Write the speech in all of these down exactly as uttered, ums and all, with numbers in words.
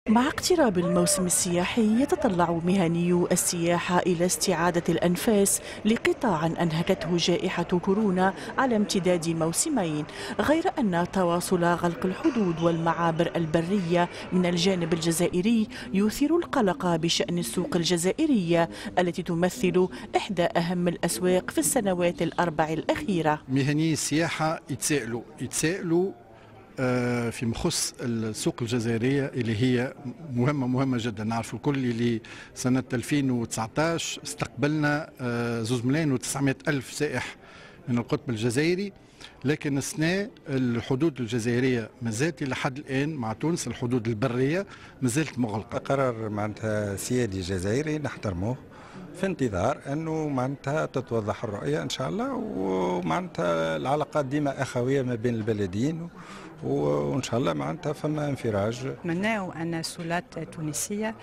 مع اقتراب الموسم السياحي يتطلع مهنيو السياحة إلى استعادة الأنفاس لقطاع أنهكته جائحة كورونا على امتداد موسمين، غير أن تواصل غلق الحدود والمعابر البرية من الجانب الجزائري يثير القلق بشأن السوق الجزائرية التي تمثل إحدى أهم الأسواق في السنوات الأربع الأخيرة. مهني السياحة يتسائلوا يتسائلوا في مخص السوق الجزائرية اللي هي مهمة مهمة جدا. نعرف الكل اللي سنة ألفين وتسعطاش استقبلنا زوز ملايين وتسعمائة ألف سائح من القطب الجزائري، لكن السنة الحدود الجزائرية مازالت إلى حد الآن مع تونس الحدود البرية مازالت مغلقة. قرار معناتها سيادي جزائري نحترموه في انتظار أنه معناتها تتوضح الرؤية إن شاء الله، ومعناتها العلاقات ديما أخوية ما بين البلدين، وإن شاء الله معناتها فما انفراج. نتمناو أن السلطات التونسية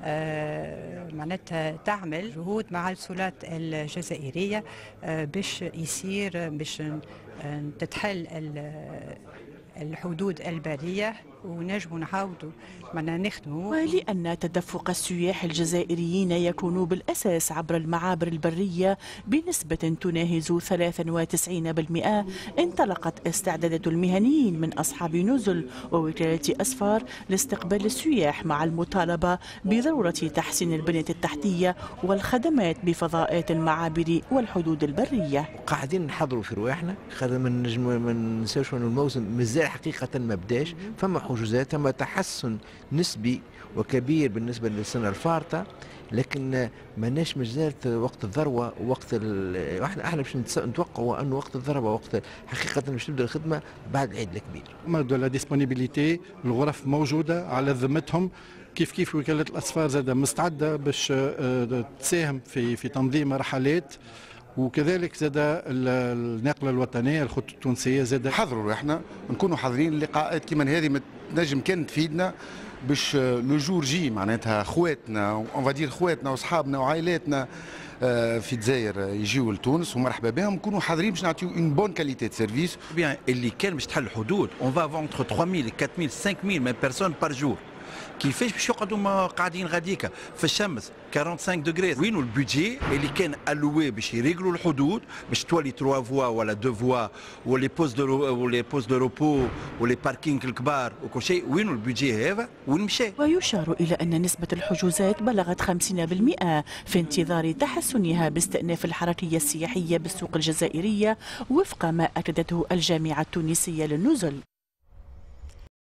معناتها تعمل جهود مع السلطات الجزائرية باش يصير باش تتحل الحدود البرية ونجموا نعاودوا معنا نخدموا. ولأن تدفق السياح الجزائريين يكون بالأساس عبر المعابر البرية بنسبة تناهز ثلاثة وتسعين بالمئة، انطلقت استعدادات المهنيين من أصحاب نزل ووكالة أسفار لاستقبال السياح، مع المطالبة بضرورة تحسين البنية التحتية والخدمات بفضاءات المعابر والحدود البرية. قاعدين نحضروا في رواحنا، خاطر ما نجموا ما ننساوش أن الموسم مازال حقيقة ما بداش، فما حجوزات، ثم تحسن نسبي وكبير بالنسبة للسنة الفارطة، لكن ماناش مازالت وقت الذروة وقت احنا احنا باش نتوقعوا انه وقت الذروة وقت حقيقة باش تبدا الخدمة بعد العيد الكبير. دو لا ديسبونيبيليتي، الغرف موجودة على ذمتهم، كيف كيف وكالة الأسفار زادة مستعدة باش تساهم في في تنظيم رحلات، وكذلك زاد الناقله الوطنيه الخطوط التونسيه زاد حضروا احنا نكونوا حاضرين اللقاءات كيما هذه نجم كان تفيدنا باش لو جور جي معناتها خواتنا اون فادير خواتنا واصحابنا وعائلاتنا في الجزائر يجيو لتونس ومرحبا بهم، نكونوا حاضرين باش نعطيو اون بون كاليتي دو سيرفيس. بيان اللي كان باش تحل الحدود اون فا فونتر ثلاثة آلاف أربعة آلاف خمسة آلاف من بيرسون بار جور، كيفاش باش يقعدوا قاعدين غاديكا في الشمس خمسة وأربعين دوغري؟ وينو البودجي اللي كان الوي باش يريغلوا الحدود باش تولي ثلاث فوا ولا دو فوا ولي بوز دو ولي بوز دو روبو ولي باركينغ الكبار وكل شيء؟ وينو البودجي هذا؟ وين مشى؟ ويشار الى ان نسبه الحجوزات بلغت خمسين بالمئة في انتظار تحسنها باستئناف الحركيه السياحيه بالسوق الجزائريه، وفق ما اكدته الجامعه التونسيه للنزل.